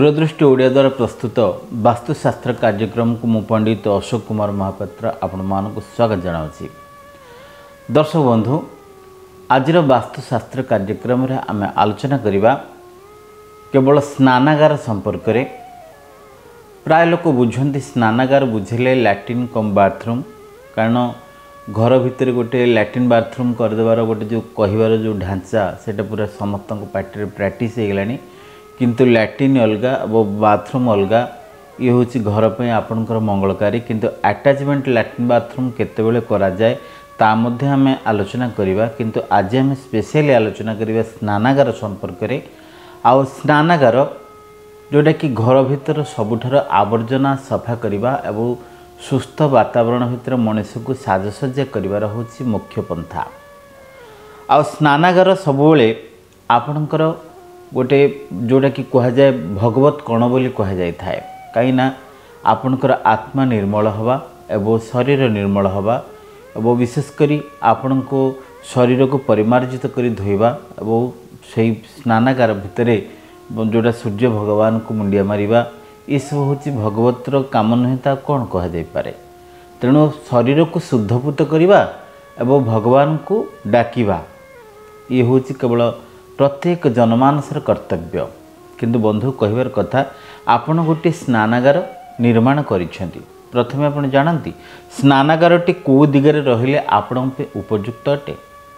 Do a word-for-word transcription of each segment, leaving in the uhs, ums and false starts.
दूरदृष्टि ओडिया द्वारा प्रस्तुत वास्तुशास्त्र कार्यक्रम को मु पंडित अशोक कुमार महापात्र आपण मानक स्वागत जनावछि। दर्शक बंधु, आज वास्तुशास्त्र कार्यक्रम रे आमे आलोचना करिबा केवल स्नानागार संपर्क रे। प्राय लोक बुझंती स्नानागार बुझिले लैट्रिन कम बाथरूम, कारण घर भितर गोटे लैट्रिन बाथरूम करदेवार गोटे जो कहबार जो ढांचा सेटा पूरा समस्त पार्टी प्रैक्टिस हो गलानी। किंतु लैट्रिन अलगा वो बाथरूम अलगा, ये हूँ घर पर आपणकर मंगलकारी। किंतु अटैचमेंट लैट्रिन बाथरूम केतेबेले करा जाए ता मध्य आम आलोचना करिबा। किंतु आज आम स्पेशली आलोचना करिबा स्नानागार संपर्क रे। आउ स्नानागार जोटा कि घर भितर सबुठार आवर्जना सफा करिबा एवं सुस्थ वातावरण भितर मनुष्य को साजसज्जा करिबार होछि मुख्य पंथा। आउ स्नानागार सबुबेले आपणकर गोटे जोटा कि कह जाए भगवत कण बोली कह जाए थाए। कहीं ना आपणकर आत्मा निर्मल हवा एवं शरीर निर्मल हवा एवं विशेषकर आपण को शरीर को परिमार्जित करी धोइबा एवं से स्नानागार भितर जोटा सूर्य भगवान को मुंडिया मारिबा, ये सब हूँ भगवतर काम नुहे ता कौन कह जाई पारे। तेणु शरीर को शुद्धपूत करिबा एवं भगवान को डाकिबा, ये हूँ केवल प्रत्येक जनमानसर कर्तव्य। किंतु बंधु कहबार कथा, आपण गोटे स्नानागार निर्माण करिसेंती। प्रथमे आपण जानती स्नानागारटी को दिगरे रहिले आपण पे उपयुक्त अटे।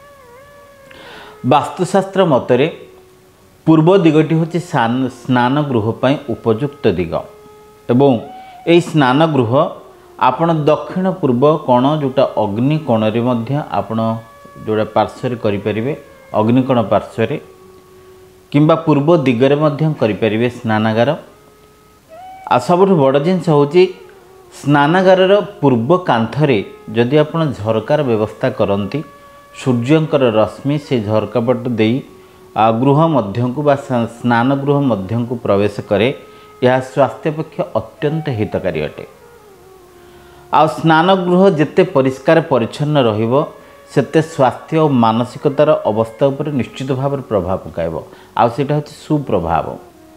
वास्तुशास्त्र मतरे पूर्व दिगटी होछि स्नान गृह पई उपयुक्त दिग एवं एई स्नान गृह आपण दक्षिण पूर्व कोण जोटा अग्नि कोण रे मध्य आपण जोटा पार्श्व करि परिबे, अग्निकोण पार्श्व किंबा पूर्व दिगरे मध्यम करिपारिबे स्नानागार। आ सबुठ बड़ जिनस होची स्नानागार पूर्व कांथरे जदि आपण झरकार व्यवस्था करंती, सूर्यंकर रश्मि से झरका पट देई गृह मध्य को बा स्नान गृह मध्य को प्रवेश करे, यह स्वास्थ्य पक्ष अत्यंत हितकारी अटे। आ स्नान गृह जेते परिष्कार परिच्छन्न रहिबो सेते स्वास्थ्य और मानसिकतार अवस्था उपर निश्चित भाव प्रभाव पकाइब। आउ सेटा होछि सुप्रभाव।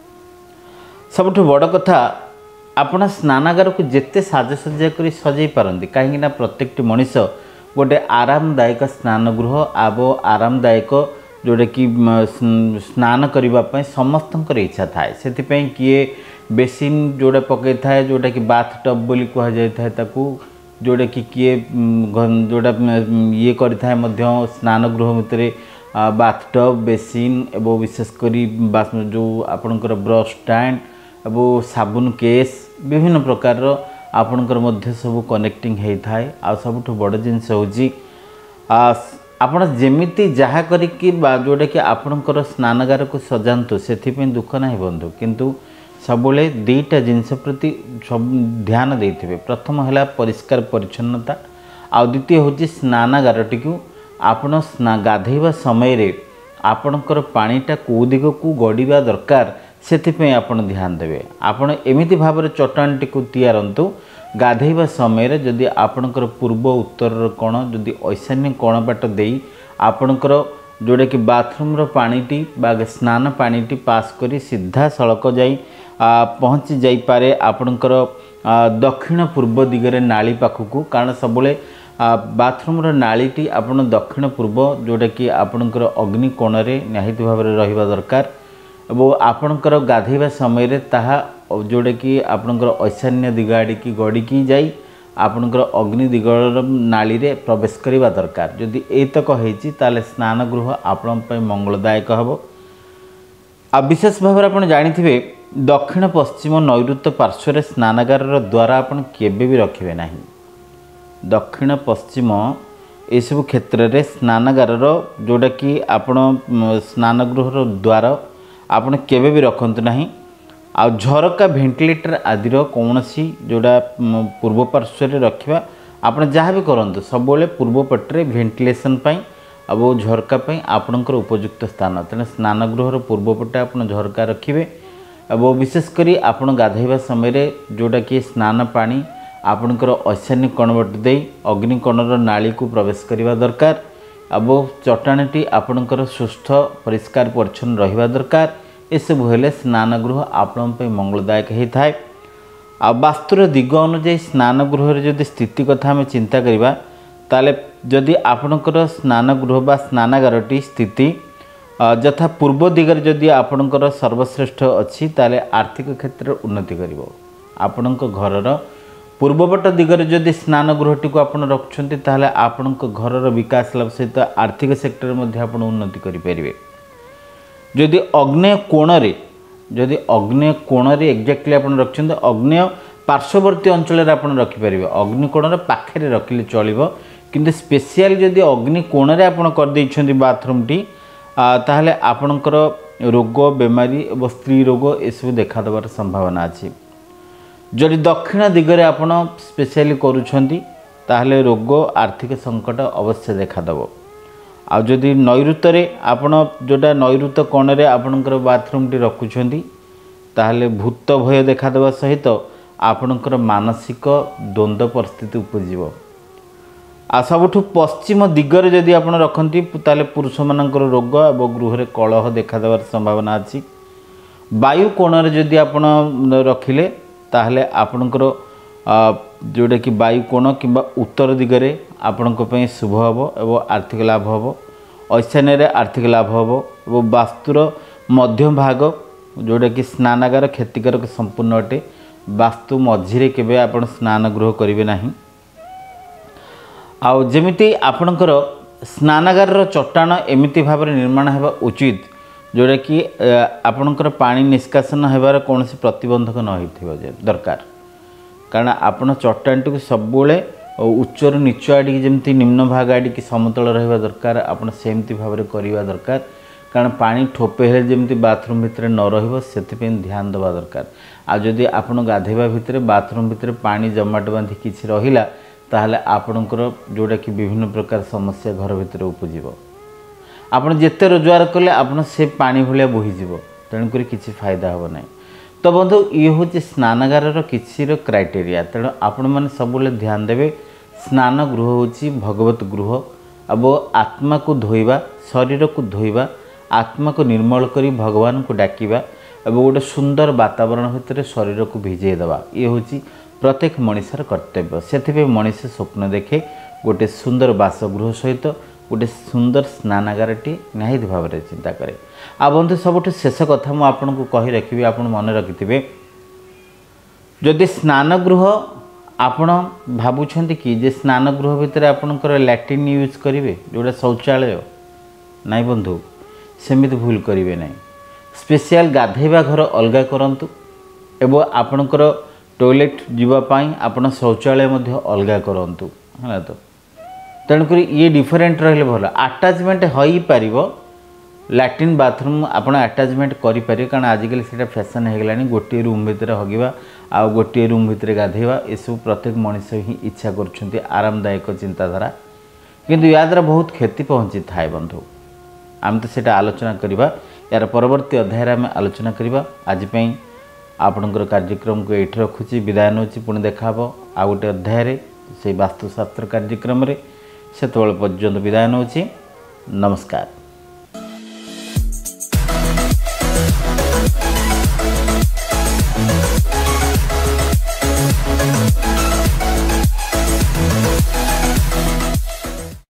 सबुठ बड़ कथा, आपण स्नानागार को जेते साजसज्जा करी सजाई पारंती, कहीं ना प्रत्येकटी मनीष गोटे आरामदायक स्नान गृह आबो आरामदायक जोटा कि स्नान करने समस्तंकर इच्छा थाए। से किए बेसिन जोड़ा पकई थाए, जोटा कि बाथ टब बोली कह जाए ताकू, जोटा कि किए जोड़ा ये करें स्नान गृह भितर बाथ टब बेसिन एवं विशेषकर जो आपणकर ब्रश स्टैंड एवं साबुन केस विभिन्न प्रकार आपणकर मध्य सब कनेक्टिंग होता है। आ सबुठ बड़ जिनस होची आपण जेमिति जहा करिकी जोटा कि आपणकर स्नानागार को सजातु से दुख ना बंधु। किंतु सबले दुईटा जिनस प्रति सब ध्यान देते। प्रथम है परिष्कार परिच्छन्नता, आ द्वितीय हूँ स्नानागारटी को आपण स्ना गाधेवा समय रे आपणकर पानीटा कौ दिग को गड़िबा दरकार से आपण ध्यान देवे। आपण एमिति भाव चट्टानटी को तैयारंतु गाधेवा समय जदि आपणकर पूर्व उत्तर कोण जदि ईशान्य कोण बाट देई आपणकर जोटा कि बाथरूम रो पानीटी बा स्नान पानीटी पास करी सीधा सड़क जाई पहुँची जाई पारे आपणकर दक्षिण पूर्व दिगरे नाली पाखकू। कारण सबले बाथरूम रो नालीटी आपण दक्षिण पूर्व जोटा कि आपणकर अग्नि कोण रे निहित भाव रे रहिबा दरकार एवं आपणकर गाधेवा समय रे ताहा जोटा कि आपणकर ईशान्य दिग आड़ी की गड़ी की जाई आपणकर अग्नि दिगर नाली रे प्रवेश करिबा दरकार। जदि एतक होईची ताले स्नान गृह आपण पय मंगलदायक हबो। आ विशेष भाव आपण जानिथिबे दक्षिण पश्चिम नैऋत्य पार्श्व रे स्नानागार द्वारा आपण केबे भी रखिबे नाही। दक्षिण पश्चिम ए सब क्षेत्र रे स्नानागार जोटा कि आपण स्नान गृह द्वार आपण केबे भी रखंतु नाही। आ झरका भेंटिलेटर आदिर कौन सी जोड़ा पूर्व पार्श्व रखा आप जहाँ भी करूँ सबले पूर्व पटे भेंटिलेसन अब झरका आपणकर उपयुक्त स्थान। तेना स्नान गृहर पूर्व पटे आप झरका रखिए और विशेषकर आप गाधेवा समय जोटा कि स्नान पानी आपणकर ईशान्य कोण बट दे अग्निकोणर नाली को प्रवेश करने दरकार। अब चट्टाणीटी आपणकर सुस्थ परिष्कार परिच्छन्न रहिबा दरकार। एसबू हेले स्नान गृह आपण मंगलदायक होता है। आ वास्तुर दिग अनुजाई स्नान गृह जदि स्थिति कथा आम चिंता करवा ताले जदि आपणकर स्नान गृह बा स्नानागारटी स्थिति यथा पूर्व दिगरे जदि आपणकर सर्वश्रेष्ठ अच्छी ताले आर्थिक क्षेत्र उन्नति करिवो। आपणक घरर पूर्वपट दिगरे जदि स्नान गृहटी को आपण रखुछन्ति ताले आपणक घरर विकास लाभ सहित आर्थिक सेक्टर मध्ये आपण उन्नति करि परिबे। जदि अग्नेय कोण रे जदि अग्नेय कोण रे एक्जेक्टली आपण रखुछन्ति अग्नेय पार्श्ववर्ती अंचल रे आपण रखि परिबे। अग्नि कोण रे पाखरे रखिले चलिबो किंतु स्पेशल जदि अग्नि कोण रे आपण कर दैछन्ति बाथरूम टी ताहले आपणकर रोग बेमारी और स्त्री रोग एसबू देखा देवार संभावना अच्छी। जदि दक्षिण दिगरे आपण स्पेशली करुछन्ति ताहले रोग आर्थिक संकट अवश्य देखादेव। आ जदि नैऋत्य आपण जोटा नैऋत कोण रे आपणकर बाथरूम टी रखुछन्ति ताहले भूत भय देखादेवा सहित आपणकर मानसिक द्वंद्व परिस्थिति उपजिव। आ सबुठ पश्चिम दिगरे जदि आपण रखन्ति ताले पुरुष मानकर रोग और गृह रे कलह देखा देवार संभावना अच्छी। वायु कोण रे जदि आपण रखिले ताहले आपणकर जोटा कि वायु कोण किंबा उत्तर दिगरे आपणक पई शुभ हबो एवं आर्थिक लाभ हबो। ईशान्य रे आर्थिक लाभ हबो एवं वास्तुर मध्य भाग जोटा कि स्नानागार क्षतिकारक संपूर्ण अटे। वास्तु मझिरे केबे आपण स्नान गृह करिवे नाही। आउ जेमिति आपणकर स्नानागार चट्टाण एमिति भाव निर्माण हेबा उचित जोटा कि आपणकर पानी निष्कासन हेबार कौन प्रतिबंधक न होइथिबा दरकार। कारण आपण चट्टाणटी सबुले उच्चर नीच आड़ी जमती निम्न भाग आड़ी की समतल रहिबा दरकार। आपण सेमती भाव में करवा दरकार कारण पानी ठोपे हेले जमती बाथरूम भितर न रहिबो सेति ध्यान देवा दरकार। आ जदि आपण गाधेबा भितर बाथरूम भितर पानी जमाट बांधी किछि रहिला ताहले आपणकर जोटा कि विभिन्न प्रकार समस्या घर भितर उपजिव। आपण जेते रोजगार कले आपण से पानी भलिया बोहीजिव तेणुक किसी फायदा हम ना। तो बंधु ये हूँ स्नानागार किसी क्राइटेरिया तेणु आपण मैंने सबुले ध्यान देवे। स्नान गृह हूँ भगवत गृह। अब आत्मा को धोइबा शरीर को धोइबा आत्मा को निर्मल करी भगवान को डाकिबा और गोटे सुंदर वातावरण भितर शरीर को भिजई देवा ये हूँ प्रत्येक मनीषर कर्तव्य। से मनीष स्वप्न देखे गोटे सुंदर बासगृह सहित गोटे सुंदर स्नानागारटी निहायत भाव में चिंता करे। आ बंधु सबुठ शेष कथा मुझे आपन को कही रखी आपन मन रखिथे जदि स्नान गृह आपण भावुंट कि जे स्नान गृह भितर आपणकर लैट्रिन यूज करेंगे जोटा शौचालय नाई बंधु सेमिति भूल करेंगे ना। स्पेशल गाधेबा घर अलग करंतु एवं आपणकर टॉयलेट जीवापाई आपण शौचालय अलग करंतु है तो। तेणुक ये डिफरेंट रही भल आटाचमेंट हो पार लैट्रिन बाथरूम आपड़ आटाचमेंट करें कारण आजिकल से फैशन हो गलानी गोटे रूम भितर हगिबा आ गोटे रूम भितर गाधेबा एसबू प्रत्येक मनीष ही इच्छा कर आरामदायक चिंताधारा किंतु या द्वारा बहुत क्षति पहुँची थाए बंधु। आम तो सेटा आलोचना करवा यार परवर्ती अध्याय आम आलोचना करवा। आज आपणकर कार्यक्रम को ये रखुची विदाय नौ पुणी देखा आ गोटे अध्याय से वास्तुशास्त्र कार्यक्रम से पर्यंत विदाय नौ। नमस्कार।